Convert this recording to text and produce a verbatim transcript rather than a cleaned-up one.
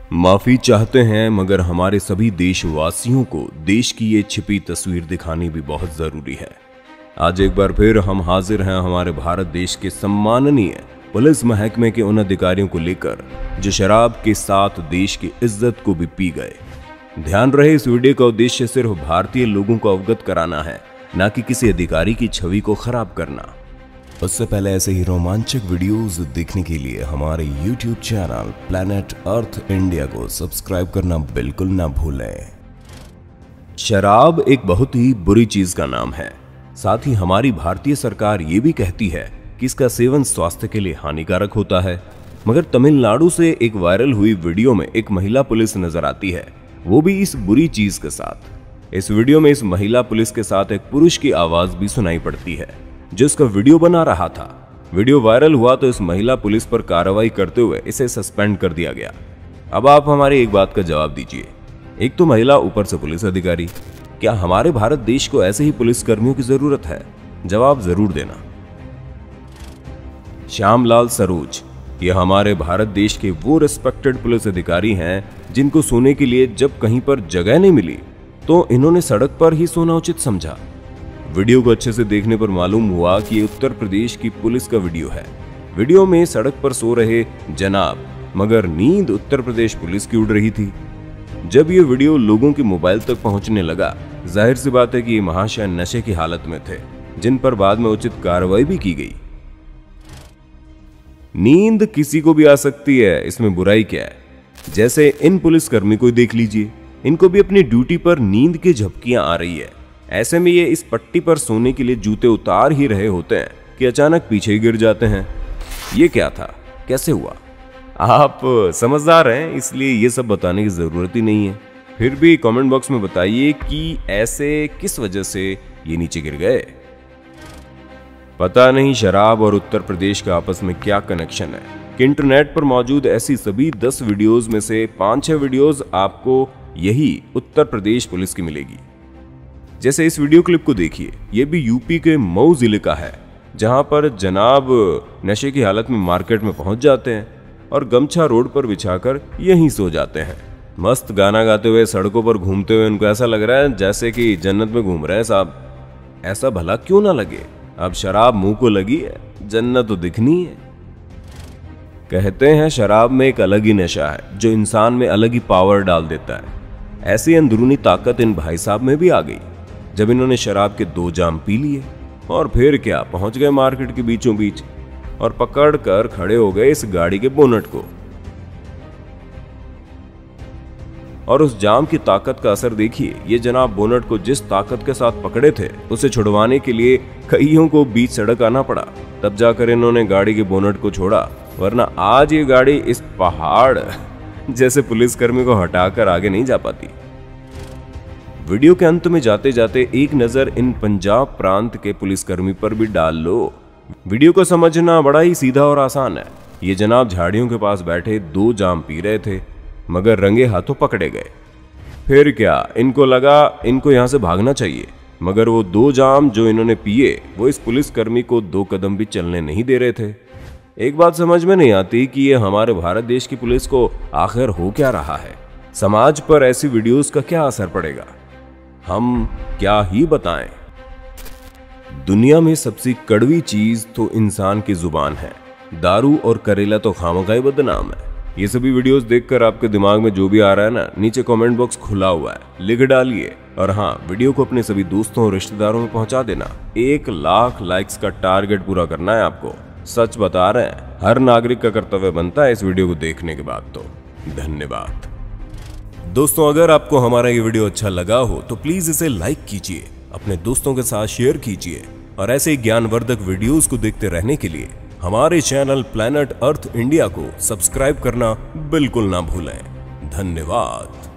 माफी चाहते हैं, मगर हमारे सभी देशवासियों को देश की ये छिपी तस्वीर दिखानी भी बहुत जरूरी है। आज एक बार फिर हम हाजिर हैं हमारे भारत देश के सम्माननीय पुलिस महकमे के उन अधिकारियों को लेकर जो शराब के साथ देश की इज्जत को भी पी गए। ध्यान रहे, इस वीडियो का उद्देश्य सिर्फ भारतीय लोगों को अवगत कराना है, न कि किसी अधिकारी की छवि को खराब करना। उससे पहले ऐसे ही रोमांचक वीडियोस देखने के लिए हमारे YouTube channel Planet Earth India को सब्सक्राइब करना बिल्कुल ना भूलें। शराब एक बहुत ही बुरी चीज का नाम है। साथ ही हमारी भारतीय सरकार ये भी कहती है कि इसका सेवन स्वास्थ्य के लिए हानिकारक होता है। मगर तमिलनाडु से एक वायरल हुई वीडियो में एक महिला पुलिस नजर आती है, वो भी इस बुरी चीज के साथ। इस वीडियो में इस महिला पुलिस के साथ एक पुरुष की आवाज भी सुनाई पड़ती है जो इसका वीडियो बना रहा था। वीडियो वायरल हुआ तो इस महिला पुलिस पर कार्रवाई करते हुए इसे सस्पेंड कर दिया गया। अब आप हमारी एक बात का जवाब दीजिए, एक तो महिला, ऊपर से पुलिस अधिकारी, क्या हमारे भारत देश को ऐसे ही पुलिस कर्मियों की जरूरत है? जवाब जरूर देना। श्यामलाल सरोज, ये हमारे भारत देश के वो रिस्पेक्टेड पुलिस अधिकारी हैं जिनको सोने के लिए जब कहीं पर जगह नहीं मिली तो इन्होंने सड़क पर ही सोना उचित समझा। वीडियो को अच्छे से देखने पर मालूम हुआ कि ये उत्तर प्रदेश की पुलिस का वीडियो है। वीडियो में सड़क पर सो रहे जनाब, मगर नींद उत्तर प्रदेश पुलिस की उड़ रही थी। जब ये वीडियो लोगों के मोबाइल तक पहुंचने लगा, जाहिर सी बात है कि ये महाशय नशे की हालत में थे, जिन पर बाद में उचित कार्रवाई भी की गई। नींद किसी को भी आ सकती है, इसमें बुराई क्या है? जैसे इन पुलिसकर्मी को देख लीजिए, इनको भी अपनी ड्यूटी पर नींद की झपकियां आ रही है। ऐसे में ये इस पट्टी पर सोने के लिए जूते उतार ही रहे होते हैं कि अचानक पीछे गिर जाते हैं। ये क्या था, कैसे हुआ? आप समझदार हैं, इसलिए ये सब बताने की जरूरत ही नहीं है। फिर भी कमेंट बॉक्स में बताइए कि ऐसे किस वजह से ये नीचे गिर गए। पता नहीं शराब और उत्तर प्रदेश का आपस में क्या कनेक्शन है कि इंटरनेट पर मौजूद ऐसी सभी दस वीडियोस में से पांच छह वीडियोस आपको यही उत्तर प्रदेश पुलिस की मिलेगी। जैसे इस वीडियो क्लिप को देखिए, ये भी यूपी के मऊ जिले का है, जहां पर जनाब नशे की हालत में मार्केट में पहुंच जाते हैं और गमछा रोड पर बिछाकर यहीं सो जाते हैं। मस्त गाना गाते हुए सड़कों पर घूमते हुए उनको ऐसा लग रहा है जैसे कि जन्नत में घूम रहे हैं साहब। ऐसा भला क्यों ना लगे? अब शराब मुंह को लगी है, जन्नत तो दिखनी है। कहते हैं शराब में एक अलग ही नशा है जो इंसान में अलग ही पावर डाल देता है। ऐसी अंदरूनी ताकत इन भाई साहब में भी आ गई जब इन्होंने शराब के दो जाम पी लिए और फिर क्या पहुंच गए मार्केट के बीचों बीच और पकड़ कर खड़े हो गए इस गाड़ी के बोनट को। और उस जाम की ताकत का असर देखिए, ये जनाब बोनट को जिस ताकत के साथ पकड़े थे उसे छुड़वाने के लिए कईयों को बीच सड़क आना पड़ा, तब जाकर इन्होंने गाड़ी के बोनट को छोड़ा, वरना आज ये गाड़ी इस पहाड़ जैसे पुलिसकर्मी को हटाकर आगे नहीं जा पाती। वीडियो के अंत में जाते जाते एक नजर इन पंजाब प्रांत के पुलिसकर्मी पर भी डाल लो। वीडियो को समझना बड़ा ही सीधा और आसान है। ये जनाब झाड़ियों के पास बैठे दो जाम पी रहे थे, मगर रंगे हाथों पकड़े गए। फिर क्या, इनको लगा इनको यहां से भागना चाहिए, मगर वो दो जाम जो इन्होंने पिए वो इस पुलिसकर्मी को दो कदम भी चलने नहीं दे रहे थे। एक बात समझ में नहीं आती कि ये हमारे भारत देश की पुलिस को आखिर हो क्या रहा है। समाज पर ऐसी वीडियोस का क्या असर पड़ेगा, हम क्या ही बताएं। दुनिया में सबसे कड़वी चीज तो इंसान की जुबान है। दारू और करेला तो खामखाई बदनाम है। ये सभी वीडियोस देखकर आपके दिमाग में जो भी आ रहा है ना, नीचे कमेंट बॉक्स खुला हुआ है, लिख डालिए। और हाँ, वीडियो को अपने सभी दोस्तों और रिश्तेदारों में पहुंचा देना। एक लाख लाइक्स का टारगेट पूरा करना है आपको। सच बता रहे हैं, हर नागरिक का कर्तव्य बनता है इस वीडियो को देखने के बाद। तो धन्यवाद दोस्तों। अगर आपको हमारा ये वीडियो अच्छा लगा हो तो प्लीज इसे लाइक कीजिए, अपने दोस्तों के साथ शेयर कीजिए और ऐसे ज्ञानवर्धक वीडियोस को देखते रहने के लिए हमारे चैनल प्लैनेट अर्थ इंडिया को सब्सक्राइब करना बिल्कुल ना भूलें। धन्यवाद।